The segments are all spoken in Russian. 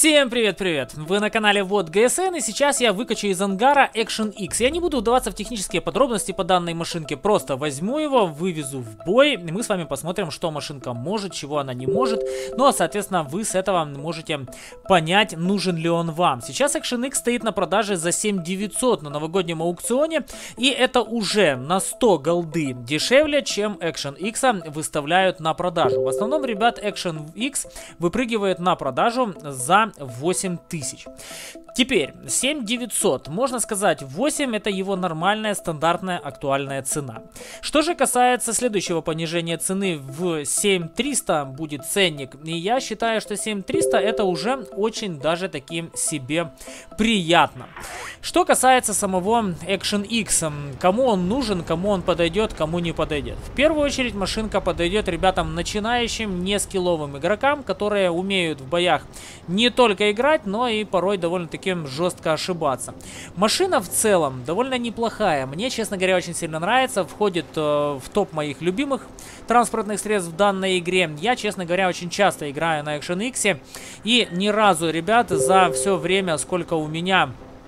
Всем привет-привет! Вы на канале Вот ГСН, и сейчас я выкачу из ангара Action X. Я не буду вдаваться в технические подробности по данной машинке, просто возьму его, вывезу в бой, и мы с вами посмотрим, что машинка может, чего она не может. Ну а соответственно вы с этого можете понять, нужен ли он вам. Сейчас Action X стоит на продаже за 7900 на новогоднем аукционе, и это уже на 100 голды дешевле, чем Action X выставляют на продажу. В основном, ребят, Action X выпрыгивает на продажу за 8000. Теперь 7900, можно сказать, 8 это его нормальная стандартная актуальная цена. Что же касается следующего понижения цены, в 7300 будет ценник, и я считаю, что 7300 это уже очень даже таким себе приятно. Что касается самого Action X, кому он нужен, кому он подойдет, кому не подойдет. В первую очередь машинка подойдет ребятам начинающим, не скилловым игрокам, которые умеют в боях не только играть, но и порой довольно-таки жестко ошибаться. Машина в целом довольно неплохая. Мне, честно говоря, очень сильно нравится. Входит в топ моих любимых транспортных средств в данной игре. Я, честно говоря, очень часто играю на Action X. И ни разу, ребят, за все время, сколько у меня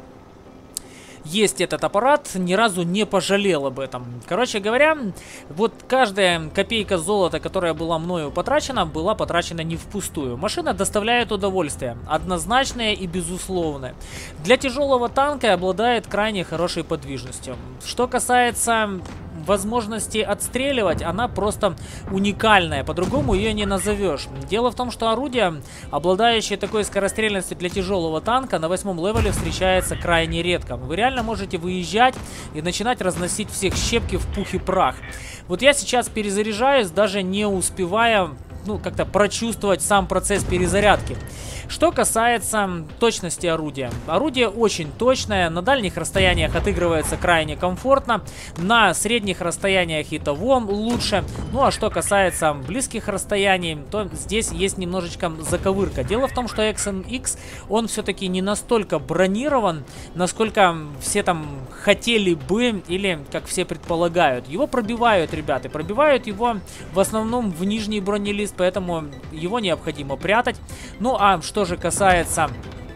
есть этот аппарат, ни разу не пожалел об этом. Короче говоря, вот каждая копейка золота, которая была мною потрачена, была потрачена не впустую. Машина доставляет удовольствие, однозначное и безусловное. Для тяжелого танка обладает крайне хорошей подвижностью. Что касается возможности отстреливать, она просто уникальная, по-другому ее не назовешь. Дело в том, что орудие, обладающее такой скорострельностью для тяжелого танка, на 8 левеле встречается крайне редко. Вы реально можете выезжать и начинать разносить всех щепки в пух и прах. Вот я сейчас перезаряжаюсь, даже не успевая как-то прочувствовать сам процесс перезарядки. Что касается точности орудия. Орудие очень точное, на дальних расстояниях отыгрывается крайне комфортно, на средних расстояниях и того лучше. Ну а что касается близких расстояний, то здесь есть немножечко заковырка. Дело в том, что Action X, он все-таки не настолько бронирован, насколько все там хотели бы, или как все предполагают. Его пробивают, ребята, пробивают его в основном в нижний бронелист, поэтому его необходимо прятать. Ну а что же касается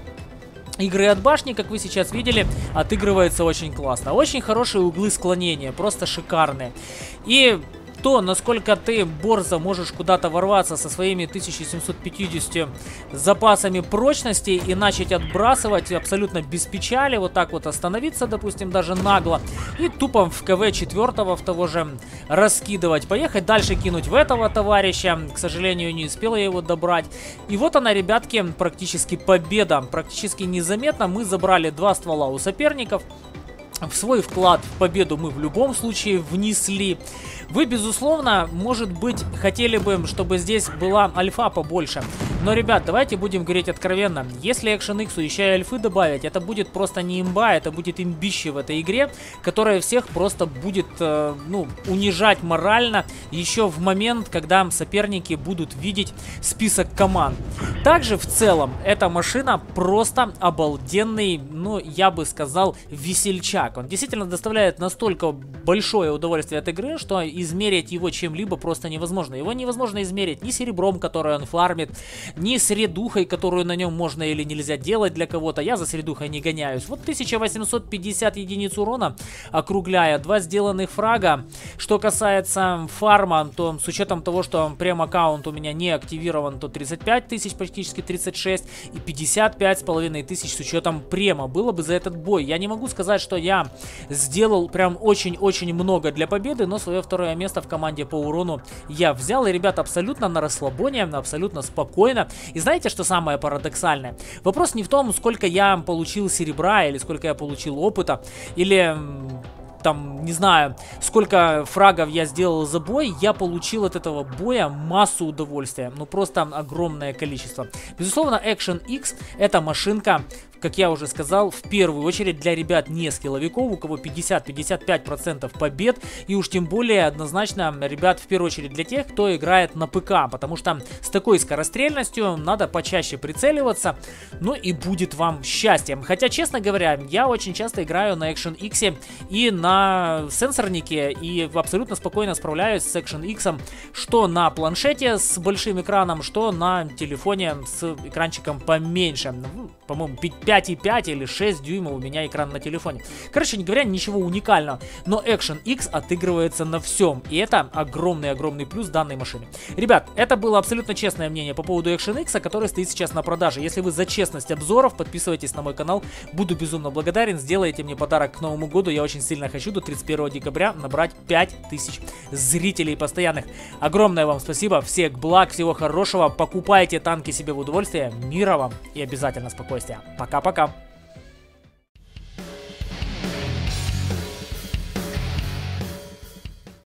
игры от башни, как вы сейчас видели, отыгрывается очень классно. Очень хорошие углы склонения, просто шикарные. И то, насколько ты борзо можешь куда-то ворваться со своими 1750 запасами прочности и начать отбрасывать абсолютно без печали, вот так вот остановиться, допустим, даже нагло, и тупо в КВ 4-го в того же раскидывать, поехать дальше кинуть в этого товарища, к сожалению, не успела я его добрать. И вот она, ребятки, практически победа, практически незаметно мы забрали 2 ствола у соперников. В свой вклад в победу мы в любом случае внесли. Вы, безусловно, может быть, хотели бы, чтобы здесь была альфа побольше. Но, ребят, давайте будем говорить откровенно. Если Action X еще и альфы добавить, это будет просто не имба, это будет имбище в этой игре, которая всех просто будет, унижать морально еще в момент, когда соперники будут видеть список команд. Также, в целом, эта машина просто обалденный, я бы сказал, весельчак. Он действительно доставляет настолько большое удовольствие от игры, что измерить его чем-либо просто невозможно. Его невозможно измерить ни серебром, которое он фармит, ни средухой, которую на нем можно или нельзя делать для кого-то. Я за средухой не гоняюсь. Вот 1850 единиц урона, округляя, 2 сделанных фрага. Что касается фарма, то с учетом того, что прем-аккаунт у меня не активирован, то 35 тысяч, практически 36, и 55,5 тысяч с учетом према. Было бы за этот бой. Я не могу сказать, что я сделал прям очень-очень много для победы, но свое второе место в команде по урону я взял. И, ребята, абсолютно на расслабоне, абсолютно спокойно. И знаете, что самое парадоксальное? Вопрос не в том, сколько я получил серебра, или сколько я получил опыта, или там, не знаю, сколько фрагов я сделал за бой. Я получил от этого боя массу удовольствия. Просто огромное количество. Безусловно, Action X это машинка, как я уже сказал, в первую очередь для ребят не скилловиков, у кого 50-55% побед, и уж тем более однозначно, ребят, в первую очередь для тех, кто играет на ПК, потому что с такой скорострельностью надо почаще прицеливаться, ну и будет вам счастье. Хотя, честно говоря, я очень часто играю на Action X и на сенсорнике, и абсолютно спокойно справляюсь с Action X, что на планшете с большим экраном, что на телефоне с экранчиком поменьше. По-моему, 5,5 или 6 дюймов у меня экран на телефоне. Короче говоря, ничего уникального, но Action X отыгрывается на всем, и это огромный-огромный плюс данной машины. Ребят, это было абсолютно честное мнение по поводу Action X, который стоит сейчас на продаже. Если вы за честность обзоров, подписывайтесь на мой канал, буду безумно благодарен, сделайте мне подарок к Новому году, я очень сильно хочу до 31 декабря набрать 5000 зрителей постоянных. Огромное вам спасибо, всех благ, всего хорошего, покупайте танки себе в удовольствие, мира вам и обязательно спокойствия. Пока-пока.